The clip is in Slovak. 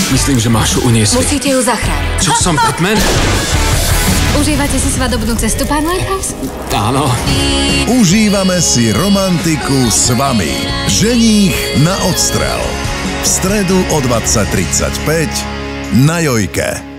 Myslím, že Mášu uniesli. Musíte ju zachrániť. Čo som, Batman? Užívate si svadobnú cestu, pán Lighthouse? Áno. Užívame si romantiku s vami. Ženích na odstrel. V stredu o 20:35 na Jojke.